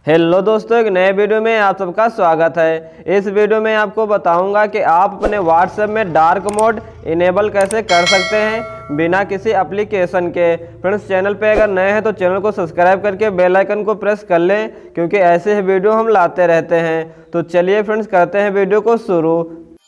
Hello दोस्तों, एक नए वीडियो में आप सबका स्वागत है। इस वीडियो में आपको बताऊंगा कि आप अपने व्हाट्सएप में डार्क मोड इनेबल कैसे कर सकते हैं बिना किसी एप्लीकेशन के। फ्रेंड्स, चैनल पे अगर नए हैं तो चैनल को सब्सक्राइब करके बेल आइकन को प्रेस कर लें, क्योंकि ऐसे ही वीडियो हम लाते रहते हैं। तो चलिए फ्रेंड्स, करते हैं वीडियो को शुरू।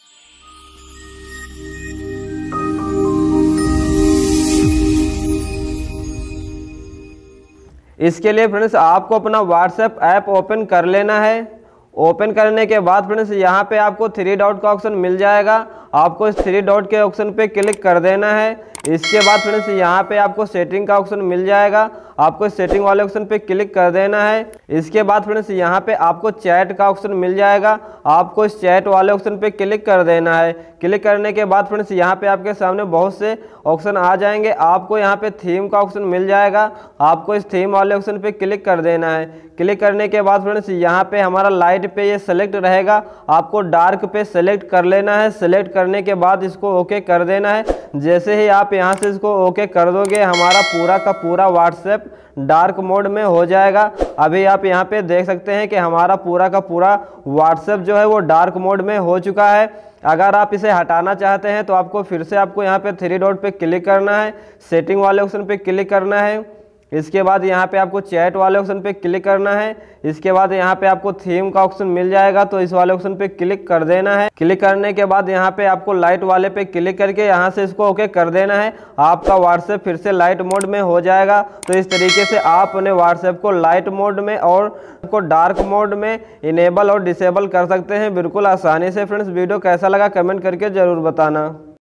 इसके लिए फ्रेंड्स आपको अपना व्हाट्सएप ऐप ओपन कर लेना है। ओपन करने के बाद फ्रेंड्स यहाँ पे आपको 3 डॉट का ऑप्शन मिल जाएगा। आपको इस 3 डॉट के ऑप्शन पे क्लिक कर देना है। इसके बाद फ्रेंड्स यहाँ पे आपको सेटिंग का ऑप्शन मिल जाएगा। आपको सेटिंग वाले ऑप्शन पे क्लिक कर देना है। इसके बाद फ्रेंड्स यहाँ पे आपको चैट का ऑप्शन मिल जाएगा। आपको इस चैट वाले ऑप्शन पे क्लिक कर देना है। क्लिक करने के बाद फ्रेंड्स यहाँ पे आपके सामने बहुत से ऑप्शन आ जाएंगे। आपको यहाँ पे थीम का ऑप्शन मिल जाएगा। आपको इस थीम वाले ऑप्शन पे क्लिक कर देना है। क्लिक करने के बाद फ्रेंड्स यहाँ पे हमारा लाइट पे ये सेलेक्ट रहेगा। आपको डार्क पे सेलेक्ट कर लेना है। सेलेक्ट करने के बाद इसको ओके कर देना है। जैसे ही आप यहाँ से इसको ओके कर दोगे, हमारा पूरा का पूरा व्हाट्सएप डार्क मोड में हो जाएगा। अभी आप यहाँ पे देख सकते हैं कि हमारा पूरा का पूरा व्हाट्सएप जो है वो डार्क मोड में हो चुका है। अगर आप इसे हटाना चाहते हैं तो आपको फिर से यहाँ पे 3 डॉट पे क्लिक करना है। सेटिंग वाले ऑप्शन पे क्लिक करना है। इसके बाद यहाँ पे आपको चैट वाले ऑप्शन पे क्लिक करना है। इसके बाद यहाँ पे आपको थीम का ऑप्शन मिल जाएगा, तो इस वाले ऑप्शन पे क्लिक कर देना है। क्लिक करने के बाद यहाँ पे आपको लाइट वाले पे क्लिक करके यहाँ से इसको ओके कर देना है। आपका व्हाट्सएप फिर से लाइट मोड में हो जाएगा। तो इस तरीके से आप अपने व्हाट्सएप को लाइट मोड में और को डार्क मोड में इनेबल और डिसेबल कर सकते हैं बिल्कुल आसानी से। फ्रेंड्स, वीडियो कैसा लगा कमेंट करके जरूर बताना।